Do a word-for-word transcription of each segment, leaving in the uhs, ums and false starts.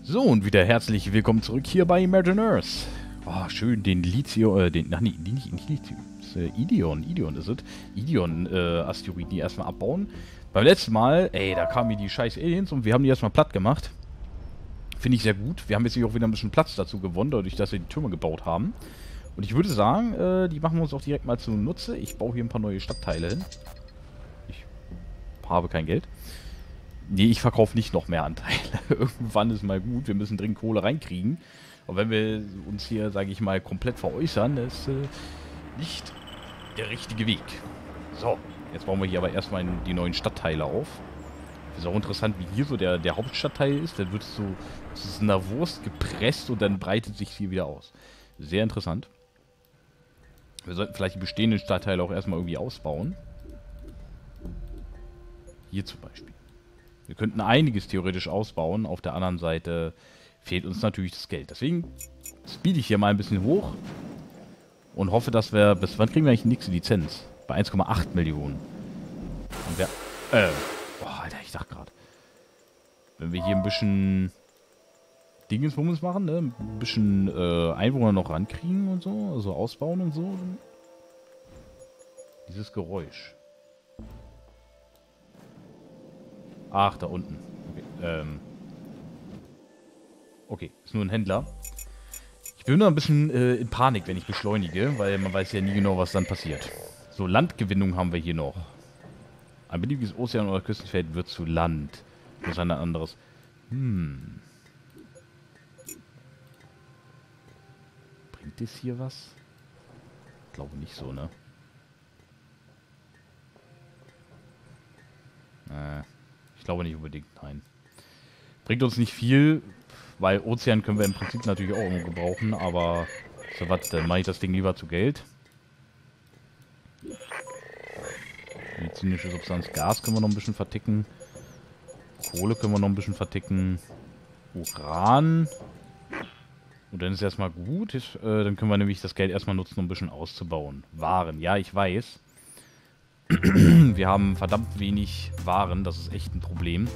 So, und wieder herzlich willkommen zurück hier bei Imagine Earth. Oh, schön den Lithium, äh, den, ach nee, nicht, nicht Lithium, das, äh, Idion, Idion ist es. Idion, äh, Asteroiden, die erstmal abbauen. Beim letzten Mal, ey, da kamen mir die scheiß Aliens und wir haben die erstmal platt gemacht. Finde ich sehr gut. Wir haben jetzt hier auch wieder ein bisschen Platz dazu gewonnen, dadurch, dass wir die Türme gebaut haben. Und ich würde sagen, äh, die machen wir uns auch direkt mal zunutze. Ich baue hier ein paar neue Stadtteile hin. Ich habe kein Geld. Nee, ich verkaufe nicht noch mehr Anteile. Irgendwann ist mal gut. Wir müssen dringend Kohle reinkriegen. Und wenn wir uns hier, sage ich mal, komplett veräußern, ist äh, nicht der richtige Weg. So, jetzt bauen wir hier aber erstmal die neuen Stadtteile auf. Ist auch interessant, wie hier so der, der Hauptstadtteil ist. Dann wird es so zu einer Wurst gepresst und dann breitet sich hier wieder aus. Sehr interessant. Wir sollten vielleicht die bestehenden Stadtteile auch erstmal irgendwie ausbauen. Hier zum Beispiel. Wir könnten einiges theoretisch ausbauen. Auf der anderen Seite fehlt uns natürlich das Geld. Deswegen speede ich hier mal ein bisschen hoch und hoffe, dass wir... Bis wann kriegen wir eigentlich die nächste Lizenz? Bei eins Komma acht Millionen. Und wir... Äh... Boah, Alter, ich dachte gerade. Wenn wir hier ein bisschen... Dingenswummens machen, ne? Ein bisschen äh, Einwohner noch rankriegen und so. Also ausbauen und so. Dieses Geräusch. Ach, da unten. Okay, ähm. Okay, ist nur ein Händler. Ich bin nur ein bisschen äh, in Panik, wenn ich beschleunige, weil man weiß ja nie genau, was dann passiert. So, Landgewinnung haben wir hier noch. Ein beliebiges Ozean- oder Küstenfeld wird zu Land. Das ist ein anderes. Hm. Bringt das hier was? Ich glaube nicht so, ne? Äh. Ich glaube nicht unbedingt, nein. Bringt uns nicht viel, weil Ozean können wir im Prinzip natürlich auch irgendwo gebrauchen, aber so was, dann mache ich das Ding lieber zu Geld. Medizinische Substanz, Gas können wir noch ein bisschen verticken. Kohle können wir noch ein bisschen verticken. Uran. Und dann ist erstmal gut. Ist, äh, dann können wir nämlich das Geld erstmal nutzen, um ein bisschen auszubauen. Waren, ja, ich weiß. Wir haben verdammt wenig Waren, das ist echt ein Problem.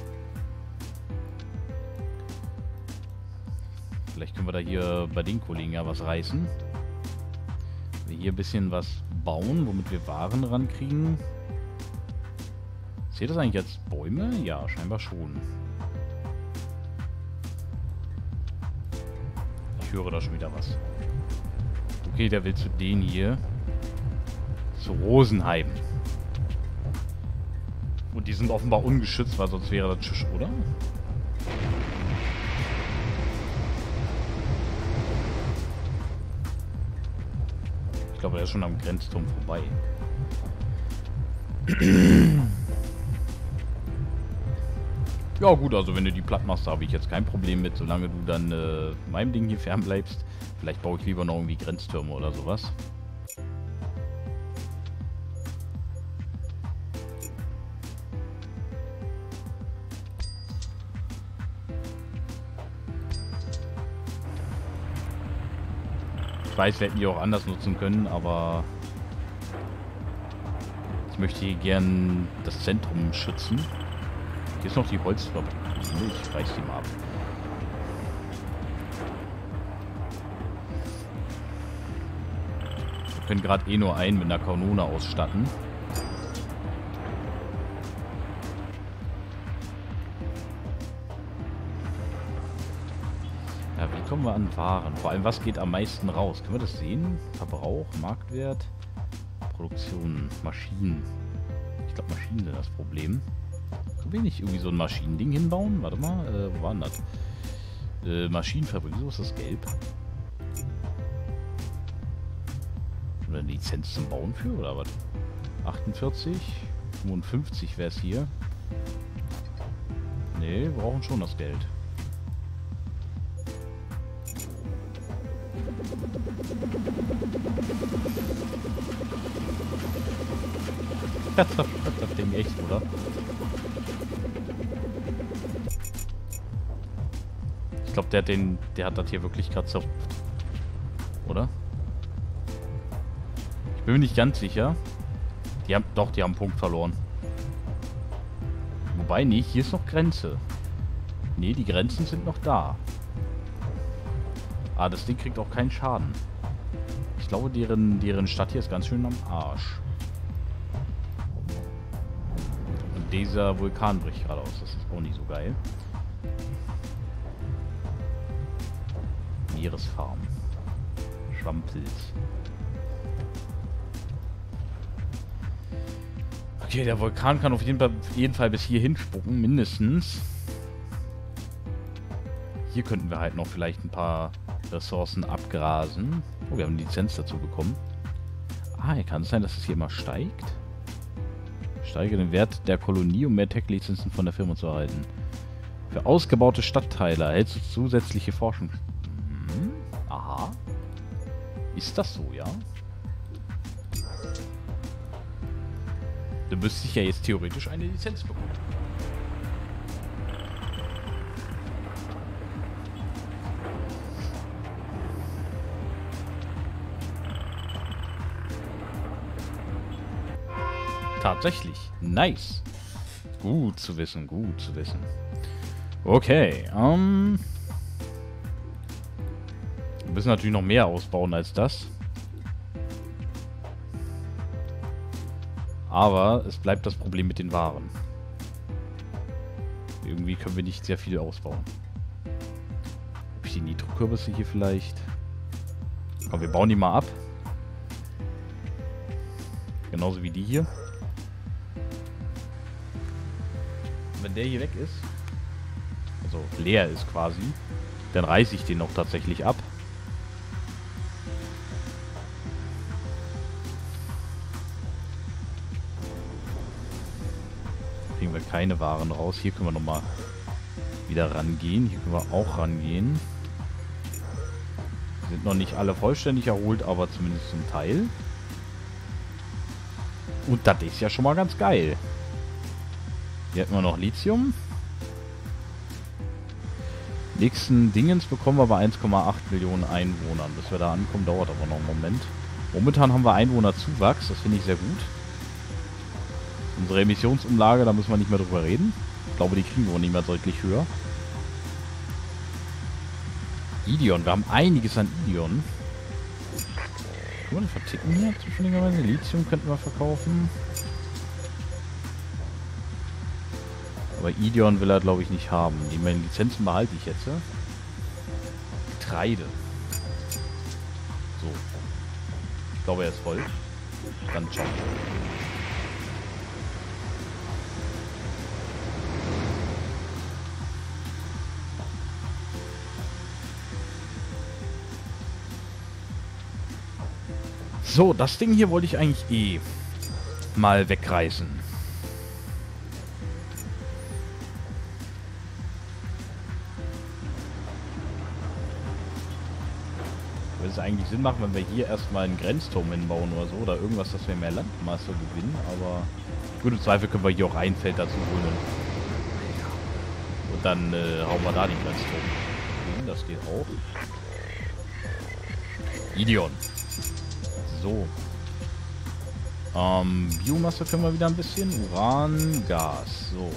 Vielleicht können wir da hier bei den Kollegen ja was reißen. Wir hier ein bisschen was bauen, womit wir Waren rankriegen. Zählt das eigentlich als Bäume? Ja, scheinbar schon. Ich höre da schon wieder was. Okay, der will zu denen hier. Zu Rosenheim. Und die sind offenbar ungeschützt, weil sonst wäre das Tschüss, oder? Ich glaube, er ist schon am Grenzturm vorbei. Ja gut, also wenn du die platt machst, habe ich jetzt kein Problem mit, solange du dann äh, meinem Ding hier fern bleibst. Vielleicht baue ich lieber noch irgendwie Grenztürme oder sowas. Ich weiß, wir hätten die auch anders nutzen können, aber ich möchte hier gern das Zentrum schützen. Hier ist noch die Holzfabrik. Ich reiß die mal ab. Wir können gerade eh nur einen mit einer Kanone ausstatten. Ja, wie kommen wir an Waren? Vor allem, was geht am meisten raus? Können wir das sehen? Verbrauch, Marktwert, Produktion, Maschinen. Ich glaube, Maschinen sind das Problem. Können wir nicht irgendwie so ein Maschinending hinbauen? Warte mal, äh, wo war denn das? Äh, Maschinenfabrik, so ist das gelb. Oder eine Lizenz zum Bauen für, oder was? achtundvierzig, fünfundfünfzig wäre es hier. Ne, wir brauchen schon das Geld. Das das Ding echt, oder? Ich glaube, der hat den, der hat das hier wirklich gerade zerpft. Oder? Ich bin mir nicht ganz sicher. Die haben, doch, die haben einen Punkt verloren. Wobei nicht, hier ist noch Grenze. Nee, die Grenzen sind noch da. Ah, das Ding kriegt auch keinen Schaden. Ich glaube, deren, deren Stadt hier ist ganz schön am Arsch. Und dieser Vulkan bricht gerade aus. Das ist auch nicht so geil. Meeresfarm. Schwammpilz. Okay, der Vulkan kann auf jeden Fall, auf jeden Fall bis hierhin spucken, mindestens. Hier könnten wir halt noch vielleicht ein paar Ressourcen abgrasen. Oh, wir haben eine Lizenz dazu bekommen. Ah, hier kann es sein, dass es hier immer steigt. Steige den Wert der Kolonie, um mehr Tech-Lizenzen von der Firma zu erhalten. Für ausgebaute Stadtteile erhältst du zusätzliche Forschung. Hm, aha. Ist das so, ja? Du müsstest ja jetzt theoretisch eine Lizenz bekommen. Tatsächlich. Nice. Gut zu wissen, gut zu wissen. Okay, ähm... wir müssen natürlich noch mehr ausbauen als das. Aber es bleibt das Problem mit den Waren. Irgendwie können wir nicht sehr viel ausbauen. Habe ich die Nitro-Kürbisse hier vielleicht? Komm, wir bauen die mal ab. Genauso wie die hier. Wenn der hier weg ist, also leer ist quasi, dann reiße ich den noch tatsächlich ab. Kriegen wir keine Waren raus. Hier können wir nochmal wieder rangehen. Hier können wir auch rangehen. Sind noch nicht alle vollständig erholt, aber zumindest zum Teil. Und das ist ja schon mal ganz geil. Hier hätten wir noch Lithium. Nächsten Dingens bekommen wir bei eins Komma acht Millionen Einwohnern. Bis wir da ankommen, dauert aber noch einen Moment. Momentan haben wir Einwohnerzuwachs, das finde ich sehr gut. Unsere Emissionsumlage, da müssen wir nicht mehr drüber reden. Ich glaube, die kriegen wir auch nicht mehr deutlich höher. Idion, wir haben einiges an Idion. Können wir das verticken hier zufälligerweise? Lithium könnten wir verkaufen. Aber Idion will er, glaube ich, nicht haben. Die meine Lizenzen behalte ich jetzt. Ja? Getreide. So. Ich glaube, er ist voll. Dann ciao. So, das Ding hier wollte ich eigentlich eh mal wegreißen. Würde es eigentlich Sinn machen, wenn wir hier erstmal einen Grenzturm hinbauen oder so, oder irgendwas, dass wir mehr Landmasse gewinnen, aber gut, im Zweifel können wir hier auch ein Feld dazu holen. Und dann äh, hauen wir da den Grenzturm hin, das geht auch. Idion. So. Ähm, Biomasse können wir wieder ein bisschen. Uran, Gas. So.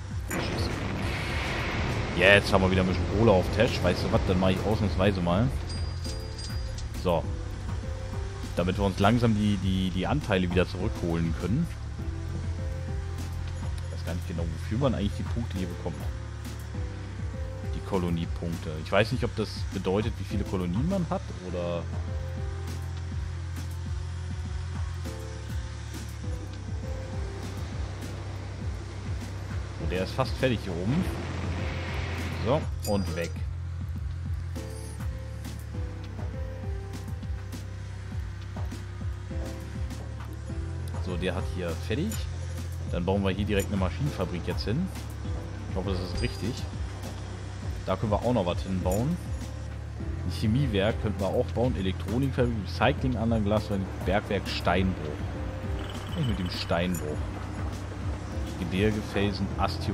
Jetzt haben wir wieder ein bisschen Kohle auf Tash. Weißt du was? Dann mache ich ausnahmsweise mal. So. Damit wir uns langsam die, die, die Anteile wieder zurückholen können. Ich weiß gar nicht genau, wofür man eigentlich die Punkte hier bekommt. Die Koloniepunkte. Ich weiß nicht, ob das bedeutet, wie viele Kolonien man hat, oder... Der ist fast fertig hier oben. So, und weg. So, der hat hier fertig. Dann bauen wir hier direkt eine Maschinenfabrik jetzt hin. Ich hoffe, das ist richtig. Da können wir auch noch was hinbauen. Ein Chemiewerk könnten wir auch bauen. Elektronikfabrik, Recyclinganlage, Glaswerk, Bergwerk, Steinbruch. Nicht mit dem Steinbruch. Gebirge, Felsen, Asteroid.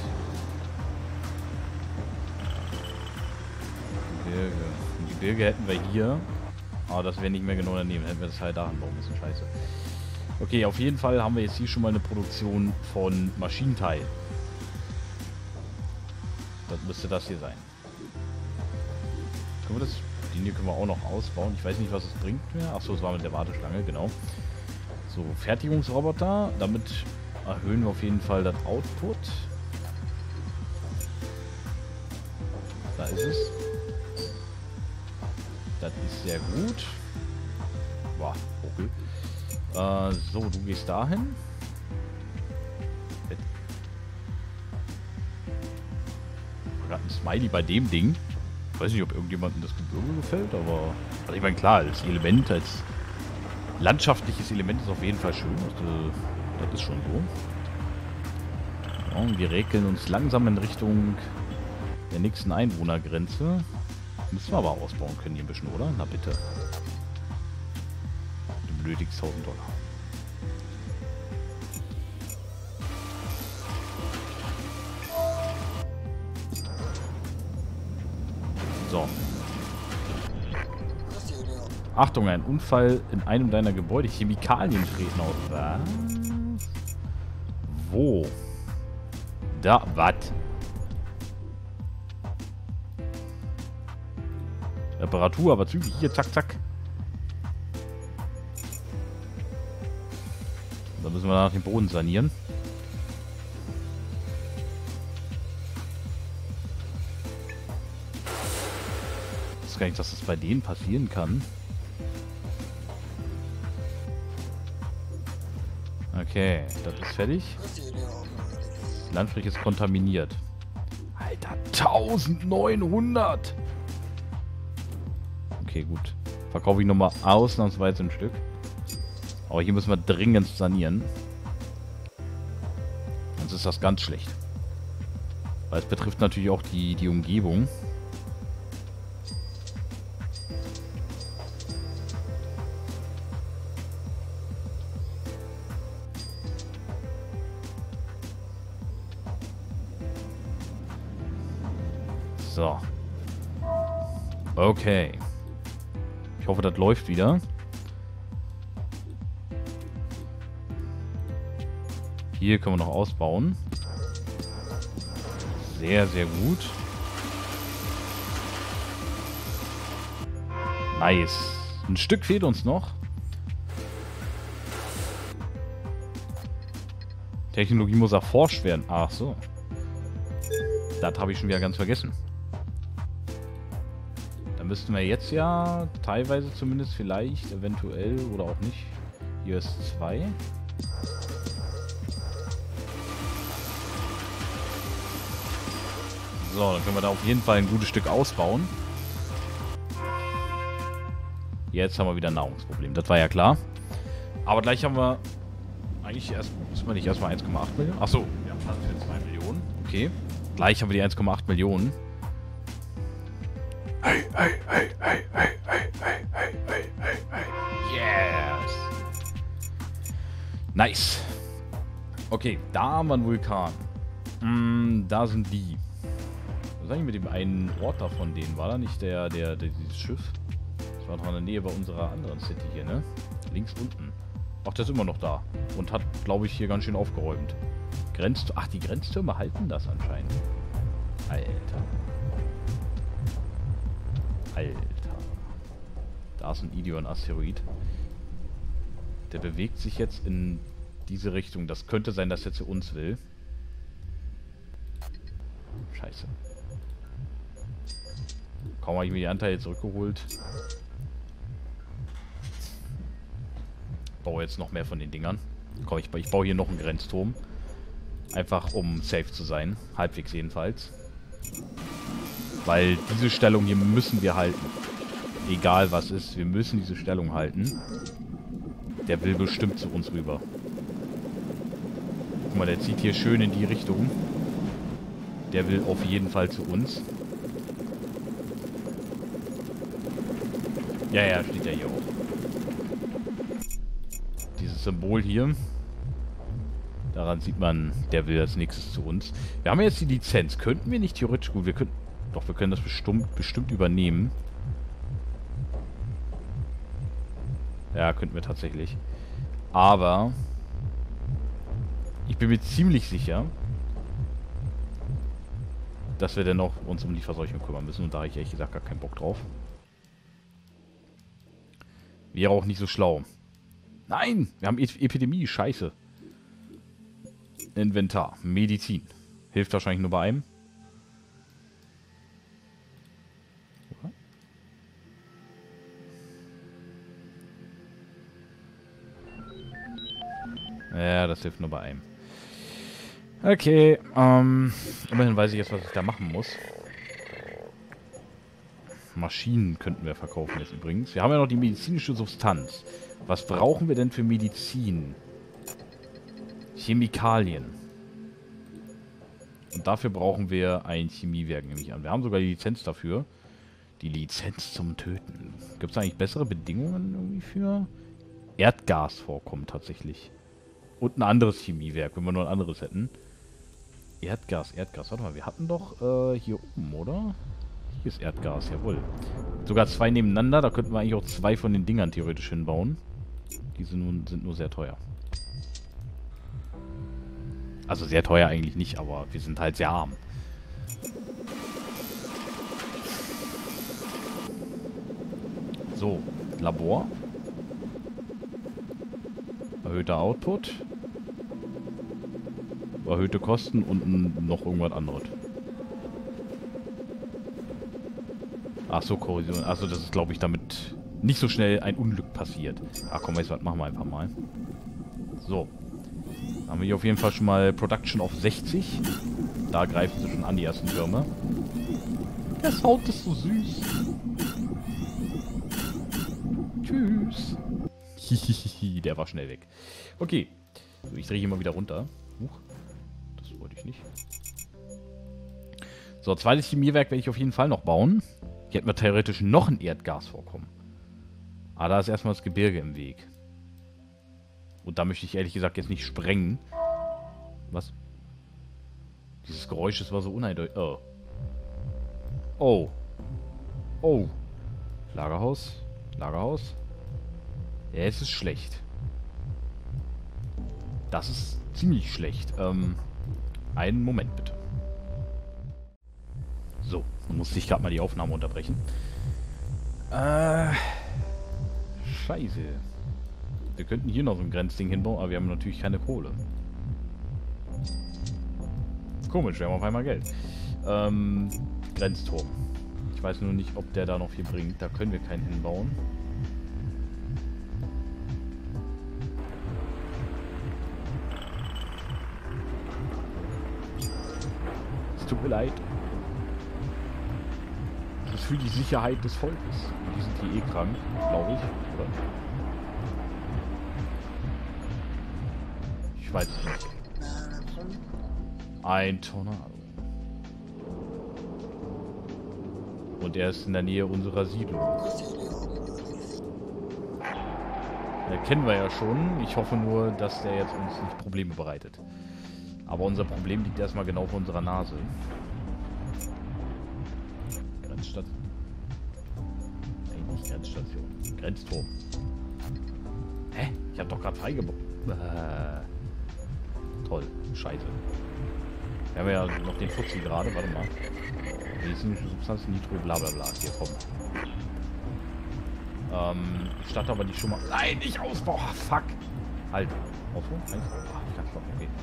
Gebirge. Und Gebirge hätten wir hier. Aber das wäre nicht mehr genau daneben. Hätten wir das halt da anbauen müssen. Scheiße. Okay, auf jeden Fall haben wir jetzt hier schon mal eine Produktion von Maschinenteilen. Das müsste das hier sein. Können wir das... Den hier können wir auch noch ausbauen. Ich weiß nicht, was es bringt mehr. Achso, es war mit der Warteschlange, genau. So, Fertigungsroboter. Damit erhöhen wir auf jeden Fall das Output. Da ist es. Das ist sehr gut. Boah, okay. Äh, so, du gehst dahin. Gerade ein Smiley bei dem Ding. Ich weiß nicht, ob irgendjemandem das Gebirge gefällt, aber... Also ich meine, klar, als Element, als landschaftliches Element ist auf jeden Fall schön. Also, das ist schon so. Ja, und wir regeln uns langsam in Richtung der nächsten Einwohnergrenze. Müssen wir aber ausbauen können hier ein bisschen, oder? Na bitte. Du benötigst tausend Dollar. So. Achtung, ein Unfall in einem deiner Gebäude. Chemikalien treten aus. Was? Wo? Da, was? Reparatur, aber zügig. Hier, zack, zack. Dann müssen wir nach dem Boden sanieren. Ich weiß gar nicht, dass das bei denen passieren kann. Okay, das ist fertig. Die Landfläche ist kontaminiert. Alter, eintausendneunhundert! Okay, gut. Verkaufe ich nochmal ausnahmsweise ein Stück. Aber hier müssen wir dringend sanieren. Sonst ist das ganz schlecht. Weil es betrifft natürlich auch die, die Umgebung. So. Okay. Ich hoffe, das läuft wieder. Hier können wir noch ausbauen. Sehr, sehr gut. Nice. Ein Stück fehlt uns noch. Technologie muss erforscht werden. Ach so. Das habe ich schon wieder ganz vergessen. Dann müssten wir jetzt ja teilweise zumindest vielleicht, eventuell oder auch nicht. Hier ist zwei. So, dann können wir da auf jeden Fall ein gutes Stück ausbauen. Jetzt haben wir wieder ein Nahrungsproblem. Das war ja klar. Aber gleich haben wir... Eigentlich erst... Müssen wir nicht erstmal eins Komma acht Millionen? Achso, wir haben Platz für zwei Millionen. Okay. Gleich haben wir die eins Komma acht Millionen. Hey, hey, hey, hey, hey, hey, hey, hey, hey, hey, hey. Yes! Nice. Okay, da haben wir einen Vulkan. Mm, da sind die. Was ist eigentlich mit dem einen Ort da von denen? War da nicht der, der, der dieses Schiff? Das war doch in der Nähe bei unserer anderen City hier, ne? Links unten. Ach, der ist immer noch da. Und hat, glaube ich, hier ganz schön aufgeräumt. Grenz... Ach, die Grenztürme halten das anscheinend. Alter. Alter. Da ist ein Idion-Asteroid. Der bewegt sich jetzt in diese Richtung. Das könnte sein, dass er zu uns will. Scheiße. Kaum habe ich mir die Anteile zurückgeholt. Ich baue jetzt noch mehr von den Dingern. Komm, ich, ich baue hier noch einen Grenzturm. Einfach um safe zu sein. Halbwegs jedenfalls. Weil diese Stellung hier müssen wir halten. Egal was ist, wir müssen diese Stellung halten. Der will bestimmt zu uns rüber. Guck mal, der zieht hier schön in die Richtung. Der will auf jeden Fall zu uns. Ja, ja, steht ja hier auch. Dieses Symbol hier. Daran sieht man, der will als nächstes zu uns. Wir haben jetzt die Lizenz. Könnten wir nicht theoretisch... Gut, wir können... Doch, wir können das bestimmt, bestimmt übernehmen. Ja, könnten wir tatsächlich. Aber... Ich bin mir ziemlich sicher... dass wir dann noch uns um die Verseuchung kümmern müssen. Und da habe ich ehrlich gesagt gar keinen Bock drauf. Wäre auch nicht so schlau. Nein! Wir haben E- Epidemie. Scheiße. Inventar. Medizin. Hilft wahrscheinlich nur bei einem. Ja, das hilft nur bei einem. Okay, ähm, immerhin weiß ich jetzt, was ich da machen muss. Maschinen könnten wir verkaufen jetzt übrigens. Wir haben ja noch die medizinische Substanz. Was brauchen wir denn für Medizin? Chemikalien. Und dafür brauchen wir ein Chemiewerk, nehme ich an. Wir haben sogar die Lizenz dafür. Die Lizenz zum Töten. Gibt es eigentlich bessere Bedingungen irgendwie für? Erdgasvorkommen tatsächlich. Und ein anderes Chemiewerk, wenn wir nur ein anderes hätten. Erdgas, Erdgas. Warte mal, wir hatten doch äh, hier oben, oder? Hier ist Erdgas, jawohl. Sogar zwei nebeneinander, da könnten wir eigentlich auch zwei von den Dingern theoretisch hinbauen. Die sind, nun, sind nur sehr teuer. Also sehr teuer eigentlich nicht, aber wir sind halt sehr arm. So, Labor. Erhöhter Output. Erhöhte Kosten und noch irgendwas anderes. Achso, Korrosion. Achso, das ist, glaube ich, damit nicht so schnell ein Unglück passiert. Ach komm, weißt du was, machen wir einfach mal. So. Dann haben wir hier auf jeden Fall schon mal Production auf sechzig. Da greifen sie schon an, die ersten Türme. Das Haut ist so süß. Tschüss. Hihihi, der war schnell weg. Okay. So, ich drehe hier mal wieder runter. Huch. Das wollte ich nicht. So, zweites Chemiewerk werde ich auf jeden Fall noch bauen. Hier hätten wir theoretisch noch ein Erdgasvorkommen. Aber da ist erstmal das Gebirge im Weg. Und da möchte ich ehrlich gesagt jetzt nicht sprengen. Was? Dieses Geräusch, das war so uneindeutig. Oh. Oh. Oh. Lagerhaus. Lagerhaus. Ja, es ist schlecht. Das ist ziemlich schlecht. Ähm, einen Moment bitte. So, dann musste ich gerade mal die Aufnahme unterbrechen. Äh, scheiße. Wir könnten hier noch so ein Grenzding hinbauen, aber wir haben natürlich keine Kohle. Komisch, wir haben auf einmal Geld. Ähm, Grenzturm. Ich weiß nur nicht, ob der da noch viel bringt. Da können wir keinen hinbauen. Es tut mir leid. Das ist für die Sicherheit des Volkes. Die sind hier eh krank, glaube ich, oder? Ich weiß es nicht. Ein Tornado. Und er ist in der Nähe unserer Siedlung. Den kennen wir ja schon. Ich hoffe nur, dass der jetzt uns nicht Probleme bereitet. Aber unser Problem liegt erstmal genau vor unserer Nase. Grenzstation. Nein, nicht Grenzstation. Grenzturm. Hä? Ich hab doch gerade freigebaut. Äh, toll. Scheiße. Wir haben ja noch den Fuzzi gerade. Warte mal. Medizinische Substanz, Nitro, bla bla bla. Hier, komm. Ähm, ich starte aber die schon mal... Nein, nicht Ausbau! Ah, fuck! Halt. Ausbau? Eins? Ah, ich kann stoppen, okay.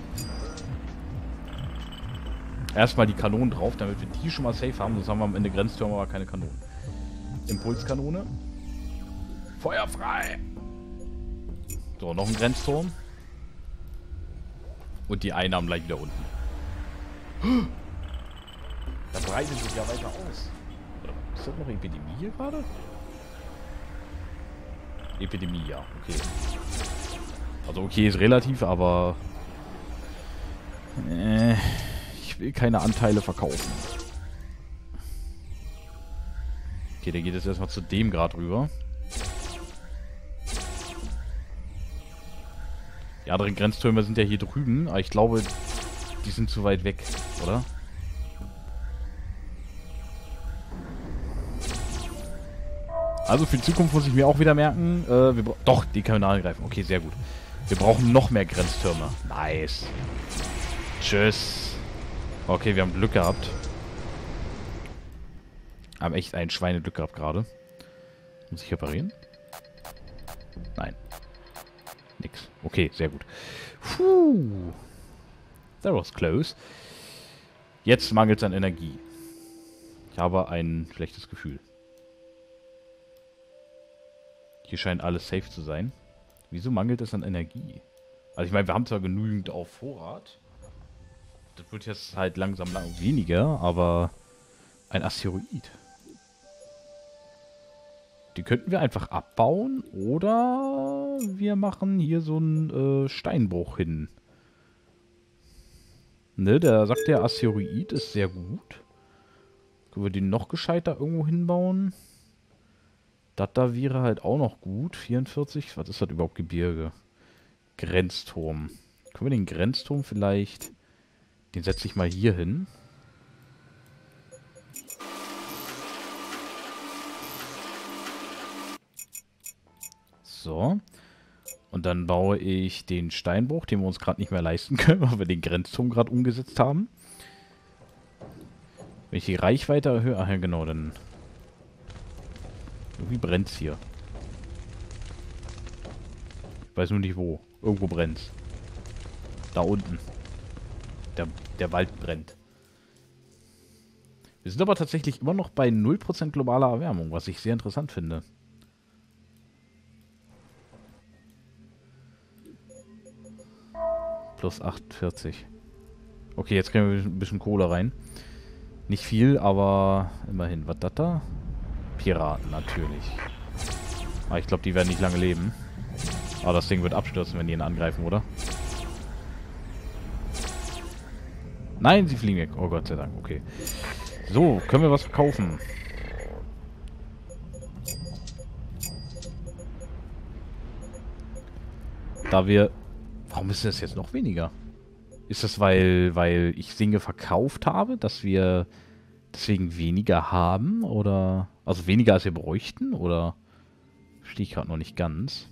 Erstmal die Kanonen drauf, damit wir die schon mal safe haben. Sonst haben wir am Ende Grenztürme, aber keine Kanonen. Impulskanone. Feuer frei! So, noch ein Grenzturm. Und die Einnahmen gleich wieder unten. Da breitet sich ja weiter aus. Oder ist das noch Epidemie hier gerade? Epidemie, ja. Okay. Also okay ist relativ, aber... Äh, ich will keine Anteile verkaufen. Okay, der geht jetzt erstmal zu dem Grad rüber. Die anderen Grenztürme sind ja hier drüben, aber ich glaube, die sind zu weit weg, oder? Also für die Zukunft muss ich mir auch wieder merken, äh, wir doch, die können angreifen. Okay, sehr gut. Wir brauchen noch mehr Grenztürme. Nice. Tschüss. Okay, wir haben Glück gehabt. Haben echt ein Schweineglück gehabt gerade. Muss ich reparieren? Nein. Nix. Okay, sehr gut. Puh. That was close. Jetzt mangelt es an Energie. Ich habe ein schlechtes Gefühl. Hier scheint alles safe zu sein. Wieso mangelt es an Energie? Also ich meine, wir haben zwar genügend auf Vorrat. Das wird jetzt halt langsam lang weniger, aber ein Asteroid. Die könnten wir einfach abbauen oder wir machen hier so einen äh, Steinbruch hin. Ne, der sagt, der Asteroid ist sehr gut. Können wir den noch gescheiter irgendwo hinbauen? Das da wäre halt auch noch gut. vierundvierzig, was ist das überhaupt? Gebirge. Grenzturm. Können wir den Grenzturm vielleicht... Den setze ich mal hier hin. So. Und dann baue ich den Steinbruch, den wir uns gerade nicht mehr leisten können, weil wir den Grenzturm gerade umgesetzt haben. Wenn ich die Reichweite erhöhe... Ach ja, genau, dann... Irgendwie brennt es hier. Ich weiß nur nicht wo. Irgendwo brennt es. Da unten. Der, der Wald brennt. Wir sind aber tatsächlich immer noch bei null Prozent globaler Erwärmung, was ich sehr interessant finde. Plus achtundvierzig. Okay, jetzt kriegen wir ein bisschen Kohle rein. Nicht viel, aber immerhin. Was das da? Piraten, natürlich. Aber ich glaube, die werden nicht lange leben. Aber das Ding wird abstürzen, wenn die ihn angreifen, oder? Nein, sie fliegen weg. Oh Gott sei Dank, okay. So, können wir was verkaufen? Da wir... Warum ist das jetzt noch weniger? Ist das, weil, weil ich Dinge verkauft habe, dass wir deswegen weniger haben? Oder... Also weniger als wir bräuchten? Oder... Verstehe ich gerade noch nicht ganz.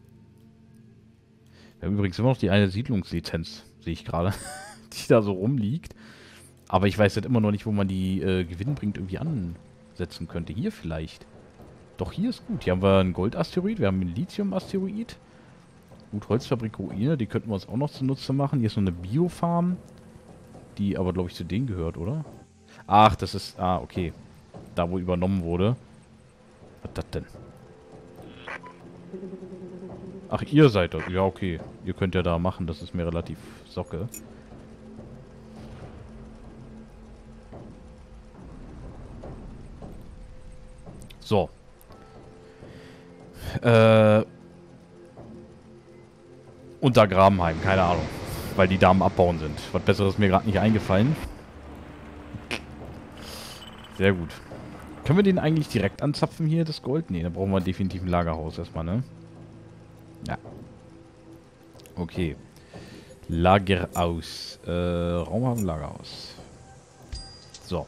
Wir haben übrigens immer noch die eine Siedlungslizenz, sehe ich gerade, die da so rumliegt. Aber ich weiß halt immer noch nicht, wo man die äh, gewinnbringend irgendwie ansetzen könnte. Hier vielleicht. Doch, hier ist gut. Hier haben wir einen Goldasteroid, wir haben einen Lithium-Asteroid. Gut, Holzfabrik Ruine, die könnten wir uns auch noch zunutze machen. Hier ist noch eine Biofarm, die aber, glaube ich, zu denen gehört, oder? Ach, das ist... Ah, okay. Da, wo übernommen wurde. Was ist das denn? Ach, ihr seid das. Ja, okay. Ihr könnt ja da machen, das ist mir relativ Socke. So. Äh... Unter Grabenheim, keine Ahnung. Weil die Damen abbauen sind. Was Besseres ist mir gerade nicht eingefallen. Sehr gut. Können wir den eigentlich direkt anzapfen hier, das Gold? Ne, da brauchen wir definitiv ein Lagerhaus erstmal, ne? Ja. Okay. Lagerhaus. Äh, Raumhafen, Lagerhaus. So.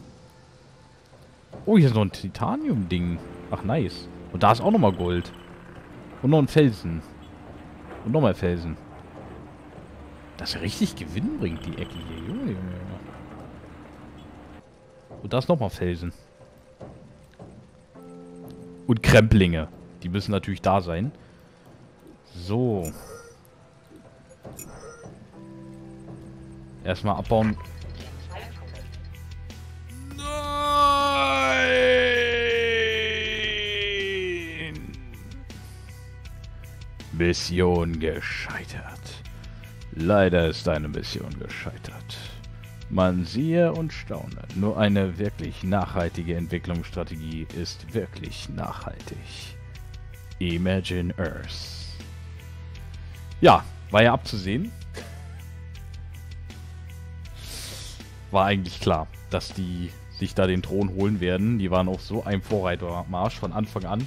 Oh, hier ist noch ein Titanium-Ding. Ach, nice. Und da ist auch nochmal Gold. Und noch ein Felsen. Und nochmal Felsen. Das ist richtig Gewinn bringt, die Ecke hier. Junge, Junge, Junge. Und da ist nochmal Felsen. Und Kremplinge. Die müssen natürlich da sein. So. Erstmal abbauen. Nein! Mission gescheitert. Leider ist deine Mission gescheitert. Man siehe und staune. Nur eine wirklich nachhaltige Entwicklungsstrategie ist wirklich nachhaltig. Imagine Earth. Ja, war ja abzusehen. War eigentlich klar, dass die sich da den Thron holen werden. Die waren auf so einem Vorreitermarsch von Anfang an.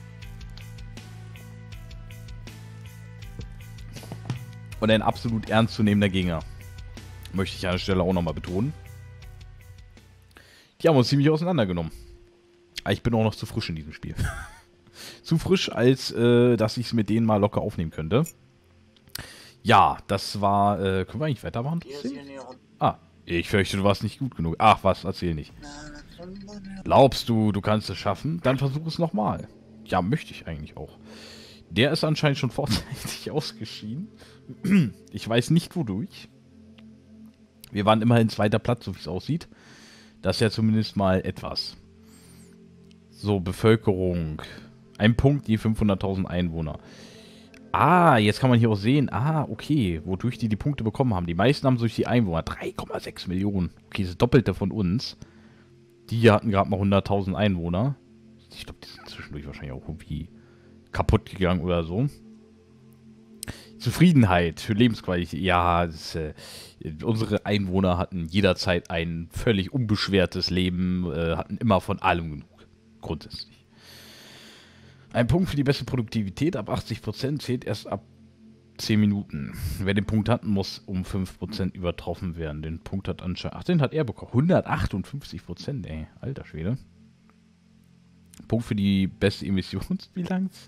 Und ein absolut ernstzunehmender Gegner. Möchte ich an der Stelle auch nochmal betonen. Die haben uns ziemlich auseinandergenommen. Aber ich bin auch noch zu frisch in diesem Spiel. Zu frisch, als äh, dass ich es mit denen mal locker aufnehmen könnte. Ja, das war... Äh, können wir eigentlich weitermachen? Ah, ich fürchte, du warst nicht gut genug. Ach, was? Erzähl nicht. Glaubst du, du kannst es schaffen? Dann versuch es nochmal. Ja, möchte ich eigentlich auch. Der ist anscheinend schon vorzeitig ausgeschieden. Ich weiß nicht wodurch. Wir waren immerhin zweiter Platz, so wie es aussieht. Das ist ja zumindest mal etwas. So, Bevölkerung. Ein Punkt je fünfhunderttausend Einwohner. Ah, jetzt kann man hier auch sehen. Ah, okay, wodurch die die Punkte bekommen haben. Die meisten haben durch die Einwohner. drei Komma sechs Millionen. Okay, das Doppelte von uns. Die hier hatten gerade mal hunderttausend Einwohner. Ich glaube, die sind zwischendurch wahrscheinlich auch irgendwie kaputt gegangen oder so. Zufriedenheit für Lebensqualität. Ja, das, äh, unsere Einwohner hatten jederzeit ein völlig unbeschwertes Leben, äh, hatten immer von allem genug. Grundsätzlich. Ein Punkt für die beste Produktivität ab achtzig Prozent zählt erst ab zehn Minuten. Wer den Punkt hat, muss um fünf Prozent übertroffen werden. Den Punkt hat anscheinend... Ach, den hat er bekommen. hundertachtundfünfzig Prozent, ey. Alter Schwede. Punkt für die beste Emissionsbilanz.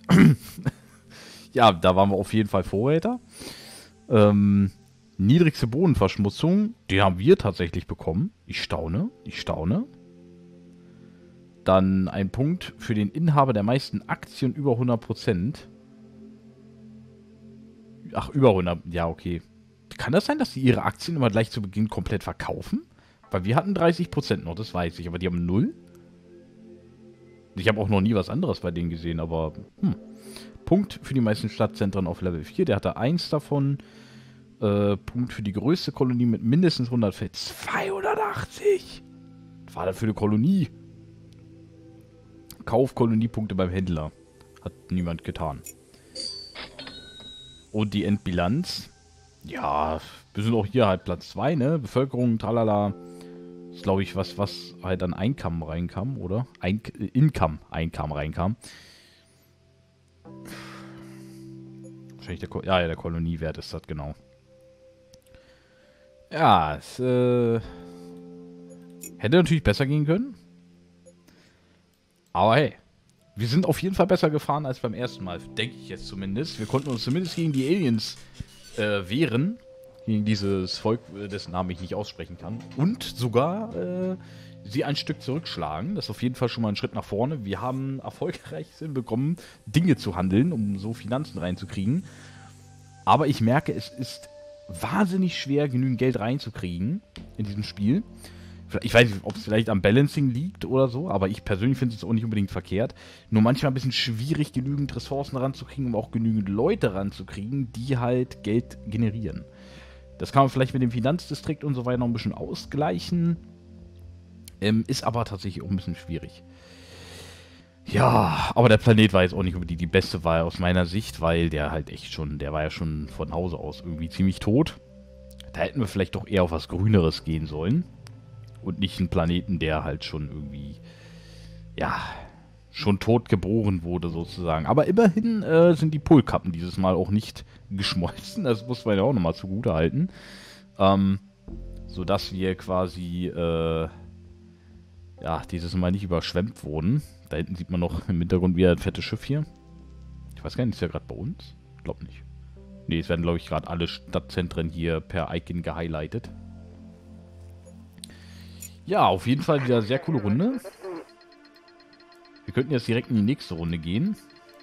Ja, da waren wir auf jeden Fall Vorräter. Ähm, niedrigste Bodenverschmutzung, die haben wir tatsächlich bekommen. Ich staune, ich staune. Dann ein Punkt für den Inhaber der meisten Aktien über hundert Prozent. Ach, über hundert, ja, okay. Kann das sein, dass sie ihre Aktien immer gleich zu Beginn komplett verkaufen? Weil wir hatten dreißig Prozent noch, das weiß ich, aber die haben null. Ich habe auch noch nie was anderes bei denen gesehen, aber hm. Punkt für die meisten Stadtzentren auf Level vier, der hatte eins davon. Äh, Punkt für die größte Kolonie mit mindestens hundert Feld. zweihundertachtzig! Was war das für eine Kolonie? Kauf Koloniepunkte beim Händler. Hat niemand getan. Und die Endbilanz. Ja, wir sind auch hier halt Platz zwei, ne? Bevölkerung, tralala. Das ist, glaube ich, was, was halt an Einkommen reinkam, oder? Ein Income, Einkommen reinkam. Wahrscheinlich der, Ko ja, ja, der Koloniewert ist das, genau. Ja, es äh, hätte natürlich besser gehen können. Aber hey, wir sind auf jeden Fall besser gefahren als beim ersten Mal, denke ich jetzt zumindest. Wir konnten uns zumindest gegen die Aliens äh, wehren. Gegen dieses Volk, dessen Namen ich nicht aussprechen kann. Und sogar äh, sie ein Stück zurückschlagen. Das ist auf jeden Fall schon mal ein Schritt nach vorne. Wir haben erfolgreich hinbekommen, Dinge zu handeln, um so Finanzen reinzukriegen. Aber ich merke, es ist wahnsinnig schwer, genügend Geld reinzukriegen in diesem Spiel. Ich weiß nicht, ob es vielleicht am Balancing liegt oder so, aber ich persönlich finde es auch nicht unbedingt verkehrt. Nur manchmal ein bisschen schwierig, genügend Ressourcen ranzukriegen, um auch genügend Leute ranzukriegen, die halt Geld generieren. Das kann man vielleicht mit dem Finanzdistrikt und so weiter noch ein bisschen ausgleichen. Ähm, ist aber tatsächlich auch ein bisschen schwierig. Ja, aber der Planet war jetzt auch nicht unbedingt die beste Wahl aus meiner Sicht, weil der halt echt schon, der war ja schon von Hause aus irgendwie ziemlich tot. Da hätten wir vielleicht doch eher auf was Grüneres gehen sollen. Und nicht einen Planeten, der halt schon irgendwie, ja, schon tot geboren wurde sozusagen. Aber immerhin äh, sind die Polkappen dieses Mal auch nicht geschmolzen. Das muss man ja auch nochmal zugute halten. Ähm, sodass wir quasi, äh, ja, dieses Mal nicht überschwemmt wurden. Da hinten sieht man noch im Hintergrund wieder ein fettes Schiff hier. Ich weiß gar nicht, ist ja gerade bei uns? Ich glaube nicht. Ne, es werden, glaube ich, gerade alle Stadtzentren hier per Icon gehighlightet. Ja, auf jeden Fall wieder eine sehr coole Runde. Wir könnten jetzt direkt in die nächste Runde gehen.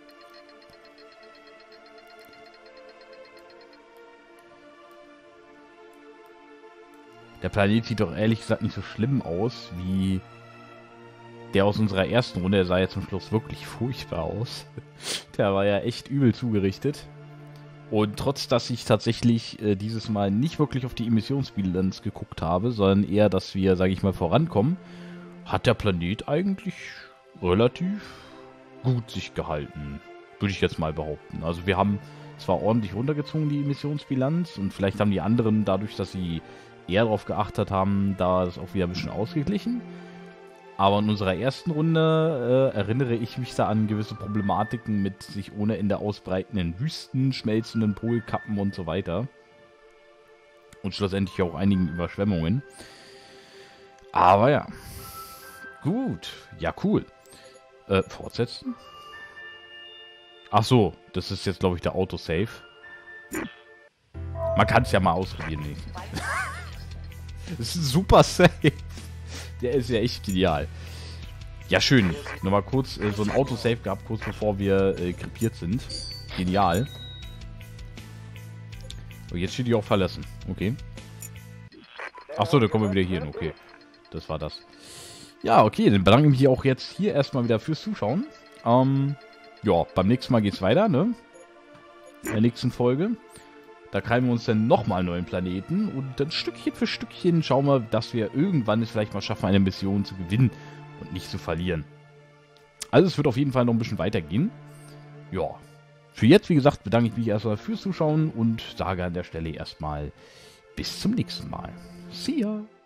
Der Planet sieht doch ehrlich gesagt nicht so schlimm aus wie der aus unserer ersten Runde. Der sah ja zum Schluss wirklich furchtbar aus. Der war ja echt übel zugerichtet. Und trotz, dass ich tatsächlich äh, dieses Mal nicht wirklich auf die Emissionsbilanz geguckt habe, sondern eher, dass wir, sage ich mal, vorankommen, hat der Planet eigentlich relativ gut sich gehalten. Würde ich jetzt mal behaupten. Also wir haben zwar ordentlich runtergezogen, die Emissionsbilanz, und vielleicht haben die anderen, dadurch, dass sie eher darauf geachtet haben, da das auch wieder ein bisschen ausgeglichen. Aber in unserer ersten Runde äh, erinnere ich mich da an gewisse Problematiken mit sich ohne Ende ausbreitenden Wüsten, schmelzenden Polkappen und so weiter. Und schlussendlich auch einigen Überschwemmungen. Aber ja. Gut. Ja, cool. Äh, fortsetzen? Ach so, das ist jetzt, glaube ich, der Autosave. Man kann es ja mal ausprobieren. Das ist ein super Save. der ist ja echt genial. Ja, schön. Nochmal kurz äh, so ein Autosave gehabt, kurz bevor wir äh, krepiert sind. Genial. Oh, jetzt steht die auch verlassen. Okay. Achso, dann kommen wir wieder hier hin. Okay. Das war das. Ja, okay. Dann bedanke ich mich auch jetzt hier erstmal wieder fürs Zuschauen. Ähm, ja, beim nächsten Mal geht's weiter, ne? In der nächsten Folge. Da kreisen wir uns dann nochmal einen neuen Planeten. Und dann Stückchen für Stückchen schauen wir, dass wir irgendwann es vielleicht mal schaffen, eine Mission zu gewinnen und nicht zu verlieren. Also es wird auf jeden Fall noch ein bisschen weitergehen. Ja. Für jetzt, wie gesagt, bedanke ich mich erstmal fürs Zuschauen und sage an der Stelle erstmal bis zum nächsten Mal. See ya!